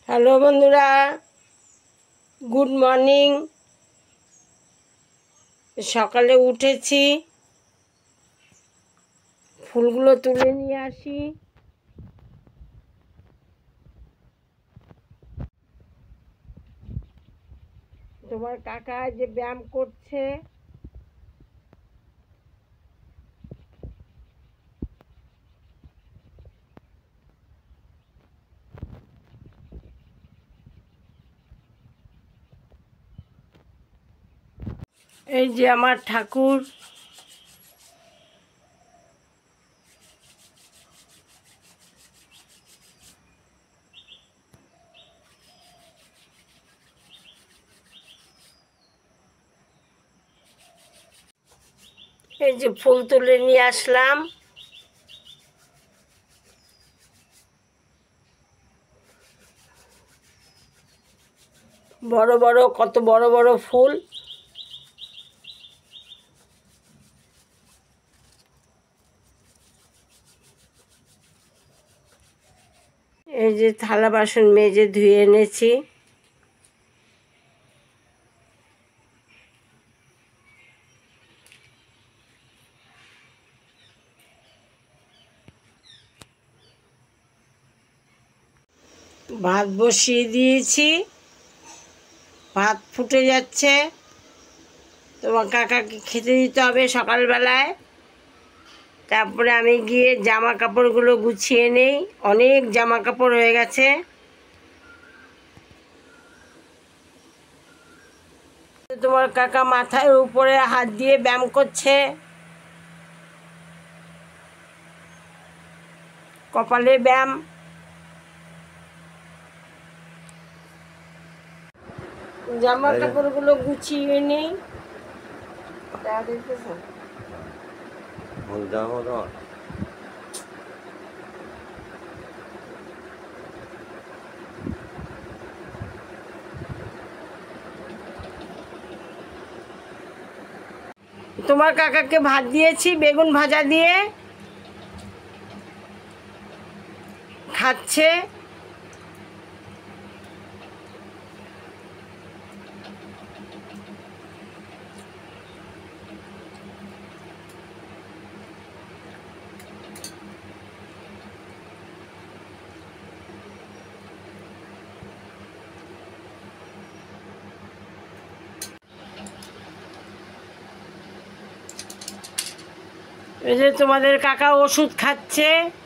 Hello বন্ধুরা, good morning. সকালে উঠেছি, ফুলগুলো তুলে নিয়ে আসি। তোমার কাকা যে ব্যায়াম করছে, এই যে আমার ঠাকুর, এই যে ফুল তুলে নিয়ে আসলাম। বড় বড়, কত বড় বড় ফুল। এই যে থালা বাসন মেজে ধুয়ে এনেছি। ভাত বসিয়ে দিয়েছি, ভাত ফুটে যাচ্ছে। তোমার কাকাকে খেতে দিতে হবে সকালবেলায়। তারপরে আমি গিয়ে জামা কাপড়গুলো গুছিয়ে নেই, অনেক জামা কাপড় হয়ে গেছে। তোমার কাকা মাথার উপরে হাত দিয়ে ব্যায়াম করছে, কপালে ব্যায়াম। জামা কাপড়গুলো গুছিয়ে নেই। তোমার কাকাকে ভাত দিয়েছি বেগুন ভাজা দিয়ে, খাচ্ছে। এই যে তোমাদের কাকা ওষুধ খাচ্ছে।